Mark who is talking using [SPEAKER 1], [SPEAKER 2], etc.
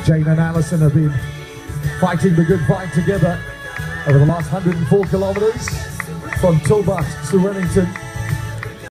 [SPEAKER 1] Jane and Alison have been fighting the good fight together over the last 104 kilometers from Tilbach to Wellington.